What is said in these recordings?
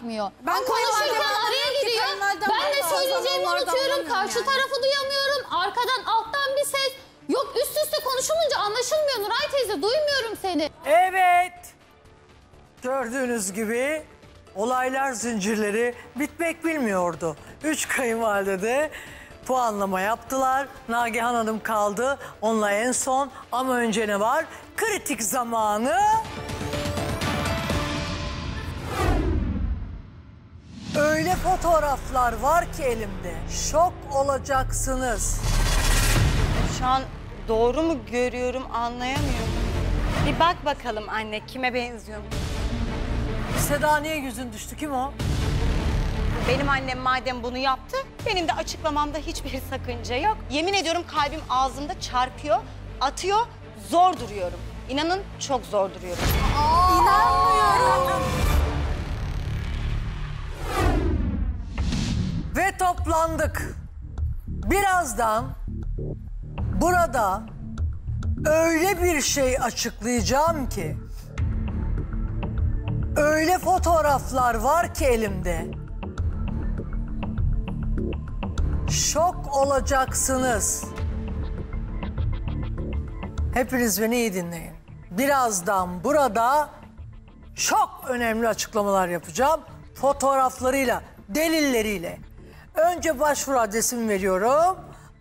bırakmıyor. Ben konuşurken araya giriyor. Ben de söyleyeceğimi unutuyorum. Karşı tarafı duyamıyorum. Arkadan alttan bir ses. Yok, üst üste konuşulunca anlaşılmıyor Nuray teyze. Duymuyorum seni. Evet. Gördüğünüz gibi olaylar zincirleri bitmek bilmiyordu. 3 kayınvalide de puanlama yaptılar. Nagihan Hanım kaldı. Onunla en son, ama önce ne var? Kritik zamanı. Öyle fotoğraflar var ki elimde. Şok olacaksınız. Şu an doğru mu görüyorum anlayamıyorum. Bir bak bakalım anne kime benziyorum. Seda niye yüzün düştü? Kim o? Benim annem madem bunu yaptı, benim de açıklamamda hiçbir sakınca yok. Yemin ediyorum kalbim ağzımda çarpıyor, atıyor, zor duruyorum. İnanın çok zor duruyorum. İnanmıyorum. Ve toplandık. Birazdan burada öyle bir şey açıklayacağım ki, öyle fotoğraflar var ki elimde. Şok olacaksınız. Hepiniz beni iyi dinleyin. Birazdan burada çok önemli açıklamalar yapacağım. Fotoğraflarıyla, delilleriyle. Önce başvuru adresimi veriyorum.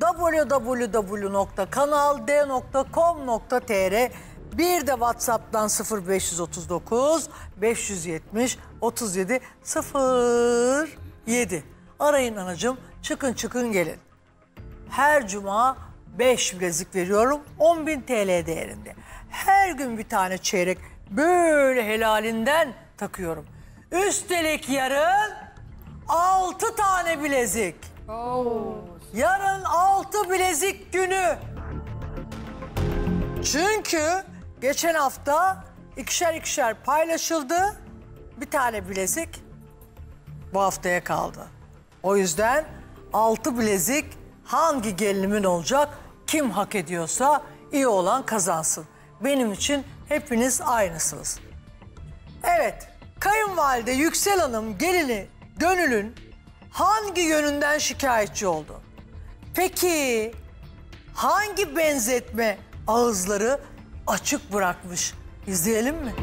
www.kanald.com.tr. Bir de WhatsApp'tan 0539 570 37 07. Arayın anacığım, çıkın gelin. Her cuma 5 bilezik veriyorum, 10.000 TL değerinde. Her gün bir tane çeyrek böyle helalinden takıyorum. Üstelik yarın 6 tane bilezik. Yarın 6 bilezik günü. Çünkü geçen hafta ikişer paylaşıldı. Bir tane bilezik bu haftaya kaldı. O yüzden 6 bilezik hangi gelinimin olacak? Kim hak ediyorsa iyi olan kazansın. Benim için hepiniz aynısınız. Evet, kayınvalide Yüksel Hanım gelini Gönül'ün hangi yönünden şikayetçi oldu? Peki hangi benzetme ağızları açık bırakmış? İzleyelim mi?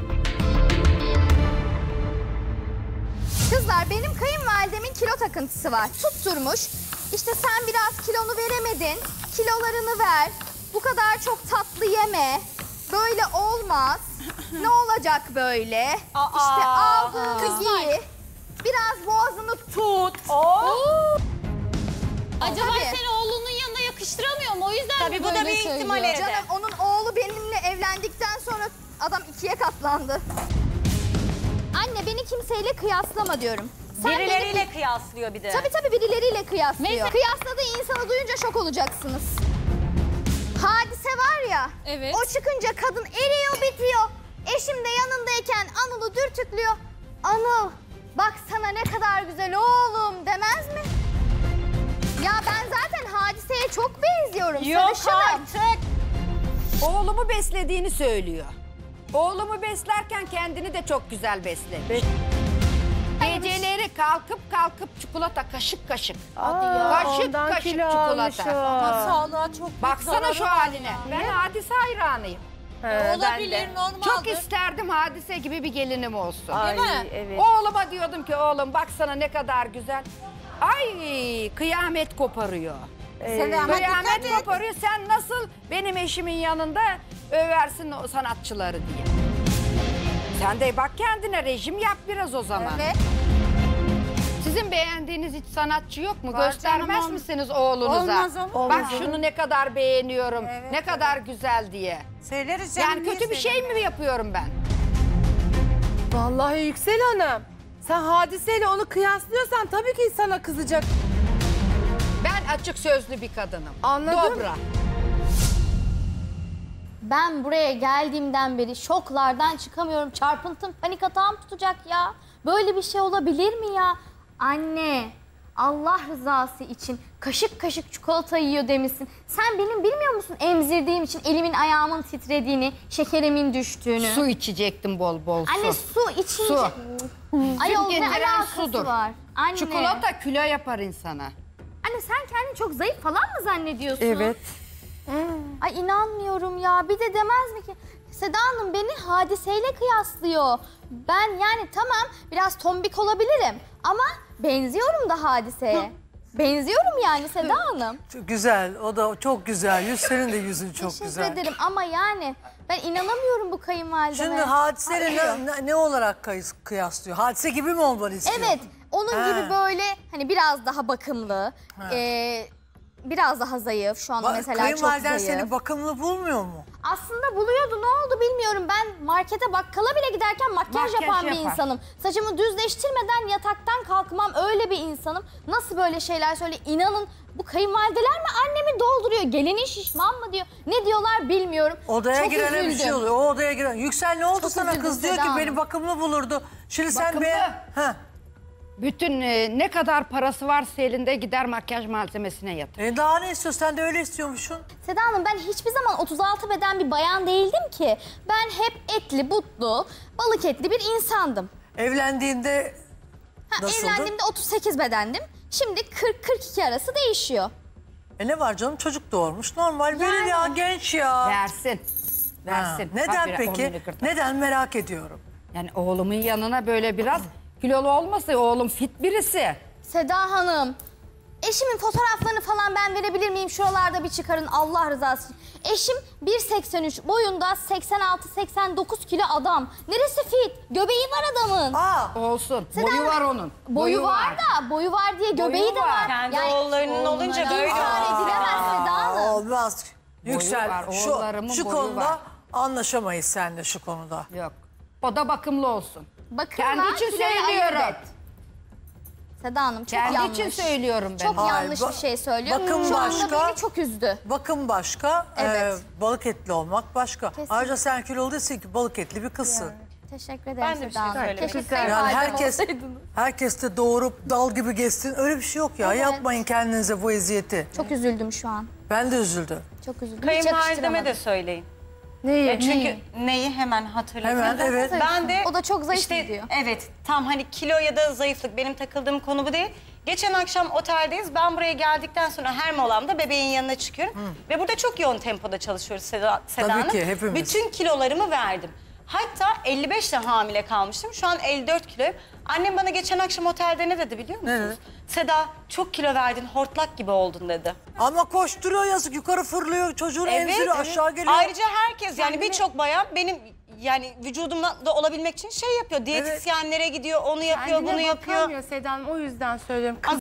Kızlar, benim kayınvalidemin kilo takıntısı var. Tutturmuş. İşte sen biraz kilonu veremedin. Kilolarını ver. Bu kadar çok tatlı yeme. Böyle olmaz. Ne olacak böyle? İşte aldığını giy. Biraz boğazını tut. Acaba Tabii. seni oğlunun yanına yakıştıramıyor mu? O yüzden Tabii mi bu da böyle bir söylüyor? ihtimal, evet. Canım, onun oğlu benimle evlendikten sonra adam 2'ye katlandı. Anne, beni kimseyle kıyaslama diyorum. Sen Birileriyle beni... kıyaslıyor bir de. Tabii birileriyle kıyaslıyor. Mesela- Kıyasladığı insanı duyunca şok olacaksınız. Hadise var ya, Evet. o çıkınca kadın eriyor bitiyor. Eşim de yanındayken Anıl'ı dürtüklüyor. Anıl, bak sana ne kadar güzel oğlum demez mi? Ya ben zaten Hadise'ye çok benziyorum. Yok Sarışınım. artık. Oğlumu beslediğini söylüyor. Oğlumu beslerken kendini de çok güzel besledi. Geceleri kalkıp çikolata kaşık kaşık. Kaşık çikolata. Sağlığa çok Baksana şu haline. Ben Hadise hayranıyım. olabilir, normaldir. Çok isterdim Hadise gibi bir gelinim olsun. Değil mi? Evet. Oğluma diyordum ki oğlum baksana ne kadar güzel. Ay kıyamet koparıyor. Sen de ama dikkat Kıyamet et. koparıyor. Sen nasıl benim eşimin yanında översin o sanatçıları diye. Sen de bak kendine rejim yap biraz o zaman. Evet. Sizin beğendiğiniz hiç sanatçı yok mu? Var Göstermez canım, misiniz oğlunuza? Olmaz olur. Bak şunu ne kadar beğeniyorum, Evet, ne kadar güzel diye. Söyleriz canım. Yani kötü bir şey mi yapıyorum ben? Vallahi Yüksel Hanım, sen Hadise'yle onu kıyaslıyorsan tabii ki sana kızacak. Ben açık sözlü bir kadınım. Anladım. Dobra. Ben buraya geldiğimden beri şoklardan çıkamıyorum. Çarpıntım, panik atağım tutacak ya. Böyle bir şey olabilir mi ya? Anne, Allah rızası için kaşık kaşık çikolata yiyor demişsin. Sen benim bilmiyor musun emzirdiğim için elimin ayağımın titrediğini, şekerimin düştüğünü? Su içecektim bol bol su. Anne su içince... Su. Ayol Süt ne getiren alakası sudur. var? Anne. Çikolata kilo yapar insana. Anne sen kendini çok zayıf falan mı zannediyorsun? Evet. Ay inanmıyorum ya. Bir de demez mi ki? Seda Hanım beni Hadise'yle kıyaslıyor. Ben yani tamam biraz tombik olabilirim ama benziyorum da Hadise'ye. Benziyorum yani Seda Hanım. Çok güzel. O da çok güzel. Senin de yüzün çok Teşekkür güzel. ederim ama yani ben inanamıyorum bu kayınvalideme. Şimdi Hadise'yle ne olarak kıyaslıyor? Hadise gibi mi olmanı istiyor? Evet, onun Ha. gibi böyle hani biraz daha bakımlı, biraz daha zayıf. Şu anda mesela çok Kayınvaliden zayıf. seni bakımlı bulmuyor mu? Aslında buluyordu, ne oldu bilmiyorum. Ben markete bakkala bile giderken makyaj yapan bir yapar. insanım. Saçımı düzleştirmeden yataktan kalkmam, öyle bir insanım. Nasıl böyle şeyler söyle, inanın bu kayınvalideler mi annemi dolduruyor? Gelinin şişman mı diyor? Ne diyorlar bilmiyorum. Odaya Çok girene bir üzüldüm. şey oluyor. O odaya giren. Yüksel ne oldu Çok sana? üzüldüm Kız diyor Seda ki Hanım. beni bakımlı bulurdu. Şimdi sen Bakımlı. Heh. Bütün ne kadar parası varsa elinde gider makyaj malzemesine yatır. Daha ne istiyorsun? Sen de öyle istiyormuşsun. Seda Hanım ben hiçbir zaman 36 beden bir bayan değildim ki. Ben hep etli, butlu, balık etli bir insandım. Evlendiğinde nasıldın? Evlendiğimde 38 bedendim. Şimdi 40-42 arası değişiyor. Ne var canım? Çocuk doğurmuş. Normal. Verir ya, genç ya. Versin. Ha, Versin. neden Bak, peki? 10 gırtlak. Neden merak ediyorum. Yani oğlumun yanına böyle biraz kilolu olmasa oğlum fit birisi. Seda Hanım, eşimin fotoğraflarını falan ben verebilir miyim? Şuralarda bir çıkarın Allah rızası için. Eşim 1.83 boyunda 86-89 kilo adam. Neresi fit? Göbeği var adamın. Olsun. Seda Boyu Hanım, var onun. Boyu var da, boyu var diye göbeği de var. var. Kendi oğullarının olunca böyle İnkar edilemez Seda Hanım. Olmaz. Yüksel var, şu oğullarımın boyu konuda var. anlaşamayız seninle şu konuda. Yok. O da bakımlı olsun. Bakın Kendi ben için kiloyu söylüyorum. ayırt et. Seda Hanım çok Kendi yanlış. için söylüyorum ben. Çok Hayır, yanlış bir şey söylüyor. bakım Şu anda başka. beni çok üzdü. Bakım başka, Evet. balık etli olmak başka. Kesinlikle. Ayrıca sen kilolu değilsin ki balık etli bir kızsın. Teşekkür ederim Ben de bir Seda şey Hanım. söylemek Keşke istiyorum. Yani kayınvalidem herkes de doğurup dal gibi geçsin. Öyle bir şey yok ya. Evet. Yapmayın kendinize bu eziyeti. Çok üzüldüm şu an. Ben de üzüldüm. Çok üzüldüm. Hiç Kayınvalideme yakıştıramadım. de söyleyin. Neyi? Çünkü neyi hemen hatırladım. Hemen, evet. Ben de O da çok zayıf işte, diyor. Evet tam hani kilo ya da zayıflık benim takıldığım konu bu değil. Geçen akşam oteldeyiz. Ben buraya geldikten sonra her molamda bebeğin yanına çıkıyorum. Ve burada çok yoğun tempoda çalışıyoruz Seda Tabii Hanım. ki, hepimiz. Bütün kilolarımı verdim. Hatta 55 ile hamile kalmıştım. Şu an 54 kiloyum. Annem bana geçen akşam otelde ne dedi biliyor musunuz? Seda çok kilo verdin, hortlak gibi oldun dedi. Ama koşturuyor yazık. Yukarı fırlıyor. Çocuğunu emziriyor. Aşağı geliyor. Ayrıca herkes yani birçok bayan benim yani vücudumda da olabilmek için şey yapıyor. Diyetisyenlere gidiyor, onu yapıyor, bunu yapıyor. Bakamıyor Seda Hanım, o yüzden söylüyorum.